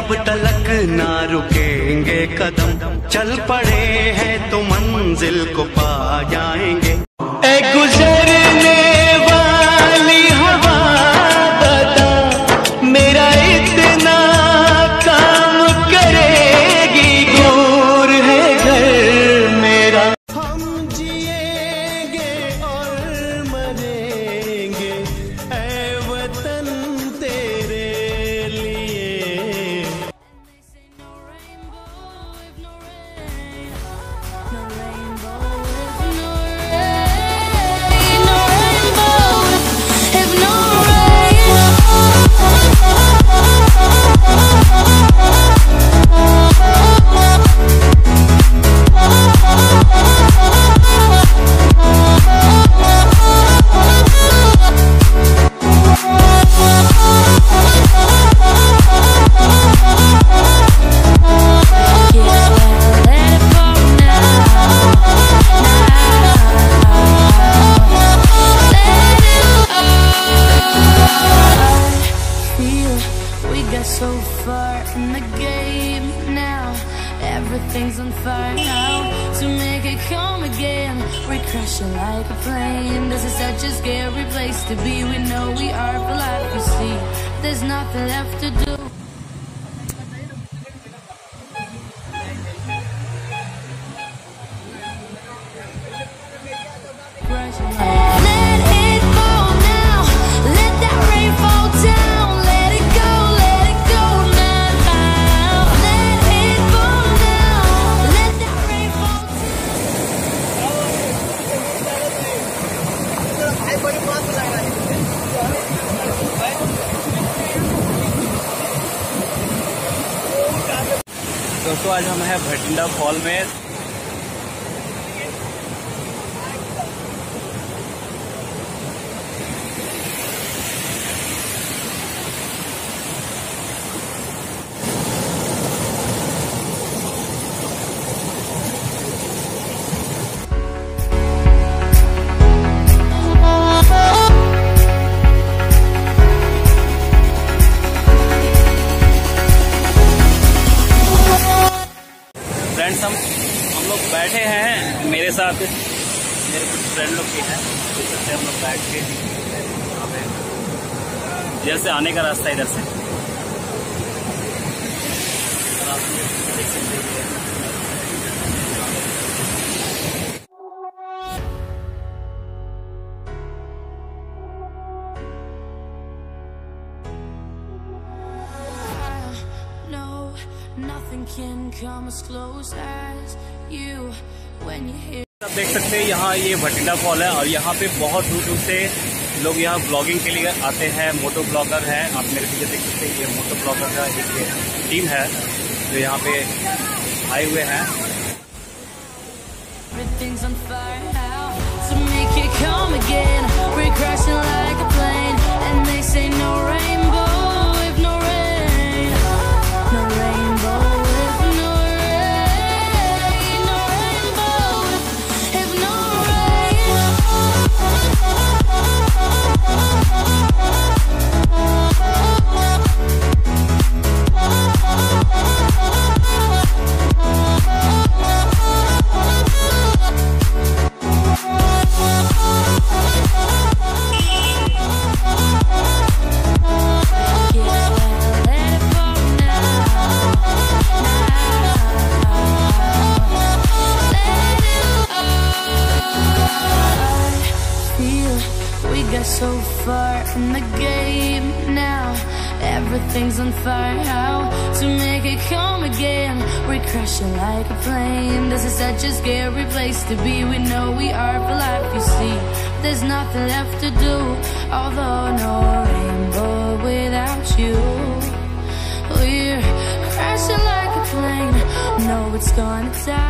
अब तलक ना रुकेंगे कदम, चल पड़े हैं तो मंजिल को पा जाएंगे। ए गुजरने वाली हवा बता, मेरा इतना काम करेगी, दूर है घर मेरा। हम जिएंगे और मरेंगे ऐ वतन तेरे लिए। So far in the game now, everything's on fire now. To make it come again, we're crashing like a plane. This is such a scary place to be. We know we are for life, you see. There's nothing left to do. Crashing like, let it fall now. Let that rain fall down. Let it go. दोस्तों आज हम हैं Bathinda fall में। हम लोग बैठे हैं, मेरे साथ मेरे कुछ फ्रेंड लोग भी हैं। देख सकते हैं हम लोग बैठ के यहाँ पे, इधर से आने का रास्ता इधर से देख सकते हैं। Nothing can come as close as you when you hear. आप देख सकते हैं यहाँ ये भटिंडा फॉल है और यहाँ पे बहुत दूर दूर से लोग यहाँ ब्लॉगिंग के लिए आते हैं। मोटो ब्लॉगर हैं, आप मेरे पीछे देख सकते हैं, ये मोटो ब्लॉगर का एक टीम है जो यहाँ पे आए हुए हैं। Everything's on fire now to make it come again. We're crashing like a plane, and they say no rainbow if no rain, no rainbow if no rain, no rainbow if no so far in the game now, everything's on fire how to make it come again. We're crashing like a plane. This is such a scary place to be. We know we are for life, you see. There's nothing left to do, although no rainbow without you. We're crashing like a plane. No, it's gonna die.